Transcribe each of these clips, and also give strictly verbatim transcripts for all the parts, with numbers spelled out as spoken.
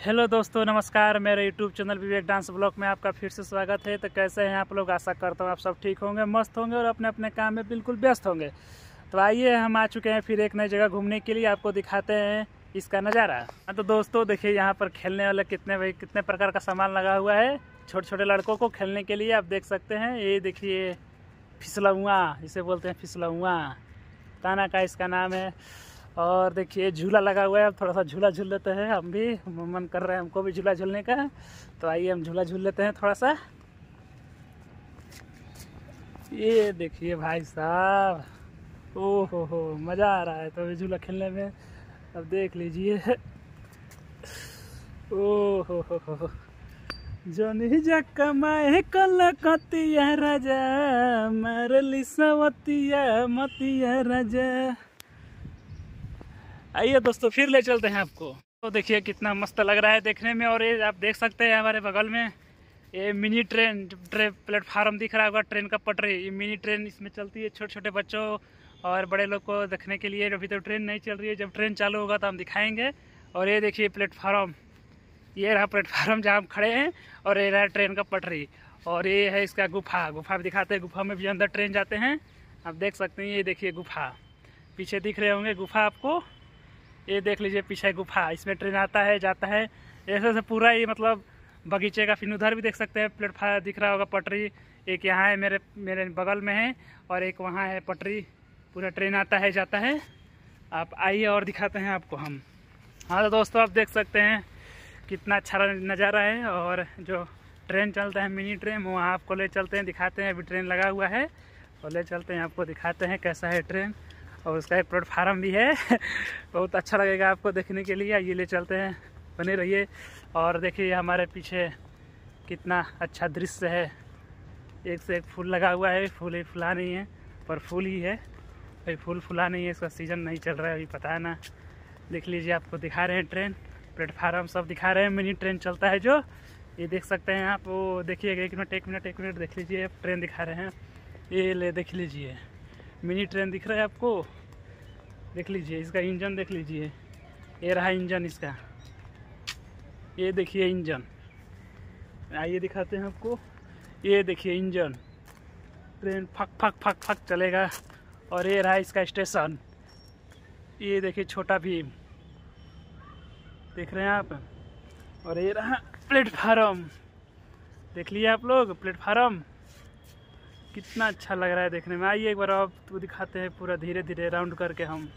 Hello दोस्तों, नमस्कार। मेरे YouTube channel Vivek dance blog में आपका फिर से स्वागत है। तो कैसे हैं आप लोग? आशा करता हूँ आप सब ठीक होंगे, मस्त होंगे और अपने अपने काम में बिल्कुल व्यस्त होंगे। तो आइए, हम आ चुके हैं फिर एक नई जगह घूमने के लिए। आपको दिखाते हैं इसका नज़ारा। हाँ तो दोस्तों देखिए, यहाँ पर खेलने वाले कितने भाई कितने प्रकार का सामान लगा हुआ है छोटे छोटे लड़कों को खेलने के लिए। आप देख सकते हैं, ये देखिए फिसलुआ, इसे बोलते हैं फिसलुआ, ताना का इसका नाम है। और देखिए झूला लगा हुआ है, अब थोड़ा सा झूला झूल लेते हैं। हम भी मन कर रहे हैं हमको भी झूला झूलने का, तो आइए हम झूला झूल लेते हैं थोड़ा सा। ये देखिए भाई साहब, ओ हो हो मज़ा आ रहा है तो झूला खेलने में। अब देख लीजिए, ओ हो हो हो जोनी जा कमाए कलकतिया राजा, मारली सवतिया मतिया राजा। आइए दोस्तों, फिर ले चलते हैं आपको। तो देखिए कितना मस्त लग रहा है देखने में। और ये आप देख सकते हैं हमारे बगल में ये मिनी ट्रेन ट्रेन प्लेटफार्म दिख रहा होगा, ट्रेन का पटरी। ये मिनी ट्रेन इसमें चलती है छोटे छोटे बच्चों और बड़े लोग को देखने के लिए। अभी तो ट्रेन नहीं चल रही है, जब ट्रेन चालू होगा तो हम दिखाएंगे। और ये देखिए प्लेटफार्म, ये रहा प्लेटफार्म जहाँ हम खड़े हैं, और ये रहा ट्रेन का पटरी। और ये है इसका गुफा, गुफा भी दिखाते हैं। गुफा में भी अंदर ट्रेन जाते हैं, आप देख सकते हैं। ये देखिए गुफा, पीछे दिख रहे होंगे गुफा आपको। ये देख लीजिए पीछे गुफा, इसमें ट्रेन आता है जाता है ऐसे से पूरा। ये मतलब बगीचे का। फिर उधर भी देख सकते हैं प्लेटफार्म दिख रहा होगा, पटरी। एक यहाँ है मेरे मेरे बगल में है, और एक वहाँ है पटरी। पूरा ट्रेन आता है जाता है। आप आइए और दिखाते हैं आपको हम। हाँ तो दोस्तों, आप देख सकते हैं कितना अच्छा नज़ारा है। और जो ट्रेन चलता है मिनी ट्रेन, वहाँ आपको ले चलते हैं, दिखाते हैं। अभी ट्रेन लगा हुआ है और ले चलते हैं, आपको दिखाते हैं कैसा है ट्रेन। और उसका एक प्लेटफार्म भी है बहुत अच्छा लगेगा आपको देखने के लिए। ये ले चलते हैं, बने रहिए। और देखिए हमारे पीछे कितना अच्छा दृश्य है। एक से एक फूल लगा हुआ है। फूल ही फुला नहीं है, पर फूल ही है भाई, फूल फुला नहीं है। इसका सीज़न नहीं चल रहा है अभी, पता है ना। देख लीजिए, आपको दिखा रहे हैं ट्रेन प्लेटफार्म सब दिखा रहे हैं। मिनी ट्रेन चलता है जो, ये देख सकते हैं आप। वो देखिए, एक मिनट एक मिनट एक मिनट देख लीजिए, ट्रेन दिखा रहे हैं। ये ले देख लीजिए, मिनी ट्रेन दिख रहा है आपको, देख लीजिए। इसका इंजन देख लीजिए, ये रहा इंजन इसका, ये देखिए इंजन। आइए दिखाते हैं आपको, ये देखिए इंजन। ट्रेन फक फक फक फक चलेगा। और ये रहा इसका स्टेशन, ये देखिए छोटा भीम, देख रहे हैं आप। और ये रहा प्लेटफार्म, देख लिए आप लोग प्लेटफार्म कितना अच्छा लग रहा है देखने में। आइए एक बार आप तो दिखाते हैं पूरा धीरे धीरे राउंड करके हम।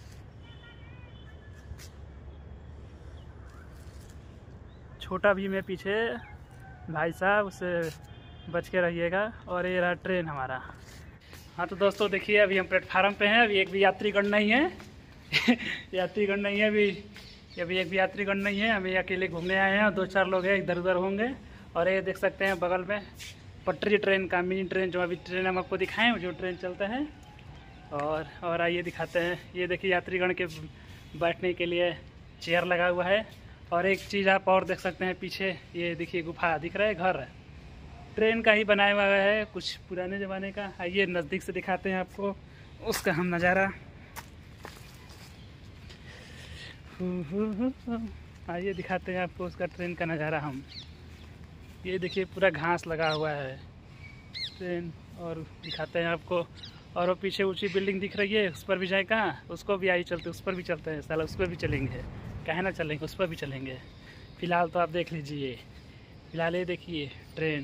छोटा भी में पीछे भाई साहब, उससे बच के रहिएगा। और ये रहा ट्रेन हमारा। हाँ तो दोस्तों देखिए, अभी हम प्लेटफार्म पे हैं। अभी एक भी यात्रीगण नहीं है यात्रीगण नहीं है अभी अभी एक भी यात्रीगण नहीं है। हम अकेले घूमने आए हैं, दो चार लोग हैं, इधर उधर होंगे। और ये देख सकते हैं बगल में पटरी ट्रेन का, मिनी ट्रेन जो अभी ट्रेन हम आपको दिखाएं, जो ट्रेन चलता है। और और आइए दिखाते हैं। ये देखिए यात्रीगण के बैठने के लिए चेयर लगा हुआ है। और एक चीज़ आप और देख सकते हैं पीछे, ये देखिए गुफा दिख रहा है, घर ट्रेन का ही बनाया हुआ है, कुछ पुराने ज़माने का। आइए नज़दीक से दिखाते हैं आपको उसका हम नज़ारा। आइए दिखाते हैं आपको उसका ट्रेन का नज़ारा हम। ये देखिए पूरा घास लगा हुआ है ट्रेन। और दिखाते हैं आपको। और वो पीछे ऊंची बिल्डिंग दिख रही है, उस पर भी जाए कहाँ, उसको भी आई चलते, उस पर भी चलते हैं साला, उस पर भी चलेंगे, कहे ना चलेंगे, उस पर भी चलेंगे। फिलहाल तो आप देख लीजिए, फिलहाल ये देखिए ट्रेन।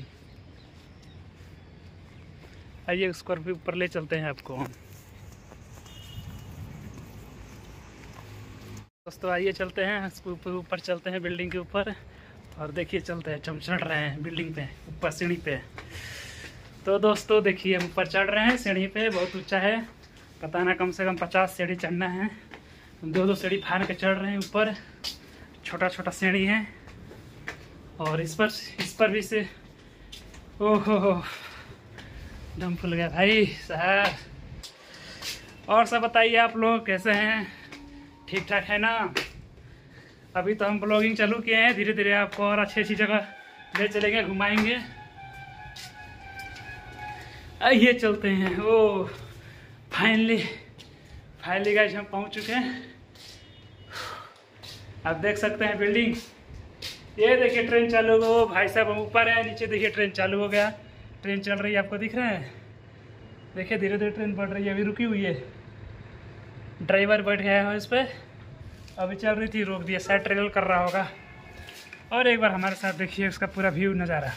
आइए उस पर भी ऊपर ले चलते हैं आपको हम। दोस्तों आइए चलते हैं ऊपर ऊपर चलते हैं बिल्डिंग के ऊपर। और देखिए चलते हैं, हम चढ़ रहे हैं बिल्डिंग पे ऊपर सीढ़ी पे। तो दोस्तों देखिए, हम ऊपर चढ़ रहे हैं सीढ़ी पे, बहुत ऊंचा है, पता ना कम से कम पचास सीढ़ी चढ़ना है। दो दो सीढ़ी फाड़ के चढ़ रहे हैं ऊपर, छोटा छोटा सीढ़ी है। और इस पर इस पर भी से ओहो हो दम फूल गया भाई साहब। और सब बताइए आप लोग कैसे हैं, ठीक ठाक है ना। अभी तो हम ब्लॉगिंग चालू किए हैं, धीरे धीरे आपको और अच्छी अच्छी जगह ले चलेंगे, घुमाएंगे। आइए चलते हैं। ओ फाइनली फाइनली गाइस हम पहुंच चुके हैं। आप देख सकते हैं बिल्डिंग ये देखिए ट्रेन चालू हो भाई साहब, हम ऊपर है, नीचे देखिए ट्रेन चालू हो गया। ट्रेन चल रही है, आपको दिख रहा है? देखिए धीरे धीरे ट्रेन बढ़ रही है, अभी रुकी हुई है। ड्राइवर बैठ गया है इस पर, अभी चल रही थी, रोक दिया, शायद ट्रेवल कर रहा होगा। और एक बार हमारे साथ देखिए उसका पूरा व्यू नज़ारा।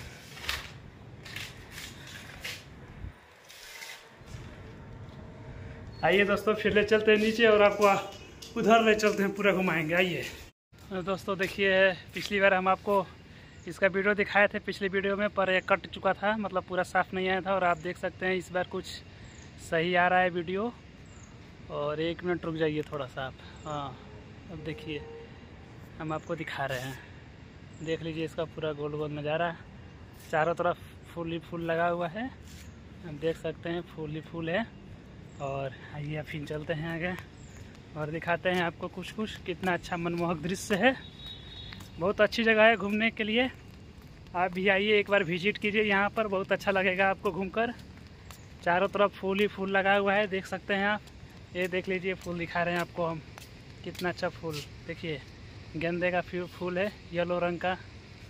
आइए दोस्तों फिर ले चलते हैं नीचे और आपको उधर ले चलते हैं, पूरा घुमाएंगे। आइए दोस्तों देखिए, पिछली बार हम आपको इसका वीडियो दिखाए थे पिछली वीडियो में, पर ये कट चुका था, मतलब पूरा साफ़ नहीं आया था। और आप देख सकते हैं इस बार कुछ सही आ रहा है वीडियो। और एक मिनट रुक जाइए थोड़ा सा आप। हाँ अब देखिए हम आपको दिखा रहे हैं, देख लीजिए इसका पूरा गोल गोल नज़ारा। चारों तरफ फूल ही फूल लगा हुआ है, आप देख सकते हैं फूल ही फूल है। और आइए फिर चलते हैं आगे और दिखाते हैं आपको कुछ कुछ। कितना अच्छा मनमोहक दृश्य है, बहुत अच्छी जगह है घूमने के लिए। आप भी आइए एक बार विजिट कीजिए यहाँ पर, बहुत अच्छा लगेगा आपको घूमकर। चारों तरफ फूल ही फूल लगा हुआ है, देख सकते हैं आप। ये देख लीजिए फूल दिखा रहे हैं आपको हम, कितना अच्छा फूल देखिए, गेंदे का फूल है येलो रंग का।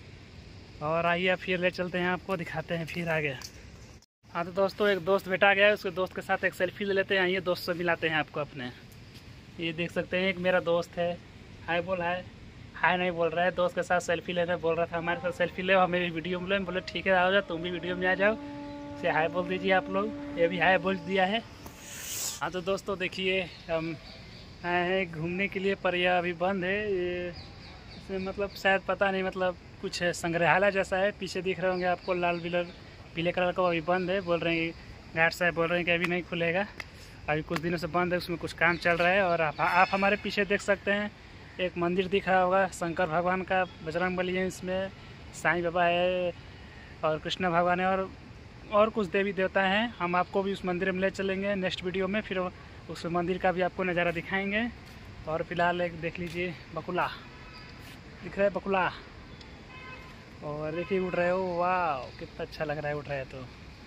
और आइए फिर ले चलते हैं आपको, दिखाते हैं फिर आगे। हाँ तो दोस्तों एक दोस्त बेटा गया है, उसके दोस्त के साथ एक सेल्फी ले लेते हैं। आइए दोस्त से मिलाते हैं आपको अपने। ये देख सकते हैं एक मेरा दोस्त है, हाय बोल, हाय हाय नहीं बोल रहा है, दोस्त के साथ सेल्फी लेने बोल रहा था, हमारे साथ सेल्फी ले, हमें भी वीडियो में ले। बोले ठीक है आओ जाओ, तुम भी वीडियो में आ जाओ, से हाय बोल दीजिए आप लोग। ये भी हाय बोल दिया है। हाँ तो दोस्तों देखिए हम आए हैं घूमने के लिए, पर यह अभी बंद है। ये इसमें मतलब शायद पता नहीं, मतलब कुछ संग्रहालय जैसा है, पीछे दिख रहे होंगे आपको लाल बिलर पीले कलर का, अभी बंद है। बोल रहे हैं गार्ड साहब बोल रहे हैं कि अभी नहीं खुलेगा, अभी कुछ दिनों से बंद है, उसमें कुछ काम चल रहा है। और आप, आप हमारे पीछे देख सकते हैं एक मंदिर दिख रहा होगा शंकर भगवान का, बजरंगबली है इसमें, साईं बाबा है और कृष्ण भगवान है, और और कुछ देवी देवता हैं। हम आपको भी उस मंदिर में ले चलेंगे नेक्स्ट वीडियो में, फिर उस मंदिर का भी आपको नज़ारा दिखाएंगे। और फिलहाल एक देख लीजिए बकुला दिख रहा है, बकुला, और देखिए उड़ रहे हो, वाह कितना अच्छा लग रहा है उड़ रहा है तो।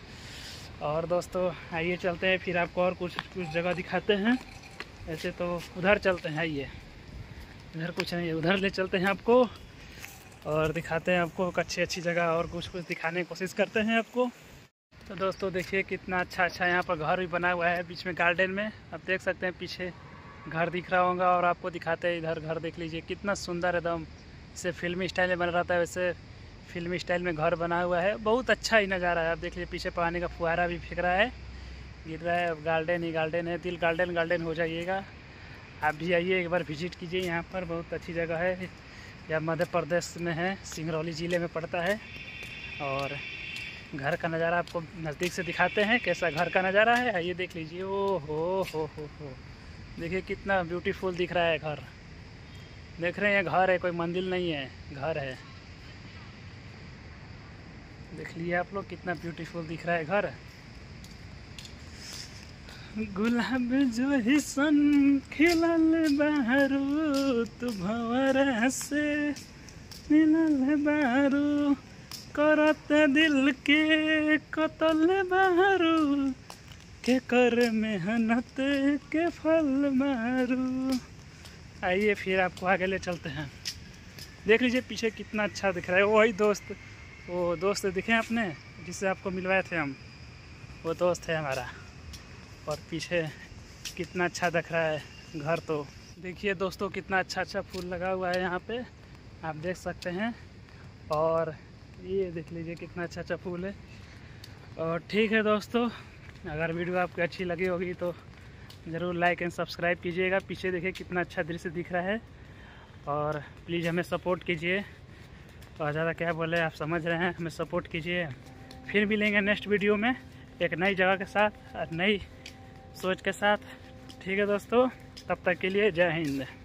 और दोस्तों आइए चलते हैं फिर आपको और कुछ कुछ जगह दिखाते हैं। ऐसे तो उधर चलते हैं, आइए इधर कुछ नहीं है, उधर ले चलते हैं आपको और दिखाते हैं आपको अच्छी अच्छी जगह, और कुछ कुछ दिखाने की कोशिश करते हैं आपको। तो दोस्तों देखिए कितना अच्छा अच्छा यहाँ पर घर भी बना हुआ है बीच में गार्डन में, आप देख सकते हैं पीछे घर दिख रहा होगा। और आपको दिखाते हैं इधर घर देख लीजिए कितना सुंदर एकदम, जैसे फिल्मी स्टाइल में बना रहता है वैसे फिल्मी स्टाइल में घर बना हुआ है, बहुत अच्छा ही नज़ारा है। आप देख लीजिए पीछे पानी का फुहारा भी फेंक रहा है, गिर रहा है, गार्डन ही गार्डन है, दिल गार्डन गार्डन हो जाइएगा। आप भी आइए एक बार विजिट कीजिए यहाँ पर, बहुत अच्छी जगह है। यह मध्य प्रदेश में है, सिंगरौली ज़िले में पड़ता है। और घर का नज़ारा आपको नज़दीक से दिखाते हैं कैसा घर का नज़ारा है, आइए देख लीजिए। ओ हो हो हो हो देखिए कितना ब्यूटीफुल दिख रहा है घर, देख रहे हैं घर है, कोई मंदिर नहीं है, घर है। देख लीजिए आप लोग कितना ब्यूटीफुल दिख रहा है घर। गुलाब जो ही सन खिलल बहरू, तू भंवरा से मिलल बहरू, करत दिल के कतल बहरू, के कर मेहनत के फल मारू। आइए फिर आपको आगे ले चलते हैं, देख लीजिए पीछे कितना अच्छा दिख रहा है। वही दोस्त, वो दोस्त दिखे आपने जिससे आपको मिलवाए थे हम, वो दोस्त है हमारा। और पीछे कितना अच्छा दिख रहा है घर, तो देखिए दोस्तों कितना अच्छा अच्छा फूल लगा हुआ है यहाँ पे, आप देख सकते हैं। और ये देख लीजिए कितना अच्छा अच्छा फूल है। और ठीक है दोस्तों, अगर वीडियो आपको अच्छी लगी होगी तो ज़रूर लाइक एंड सब्सक्राइब कीजिएगा। पीछे देखिए कितना अच्छा दृश्य दिख रहा है, और प्लीज़ हमें सपोर्ट कीजिए। और ज़्यादा क्या बोले, आप समझ रहे हैं, हमें सपोर्ट कीजिए। फिर मिलेंगे नेक्स्ट वीडियो में एक नई जगह के साथ और नई सोच के साथ। ठीक है दोस्तों, तब तक के लिए जय हिंद।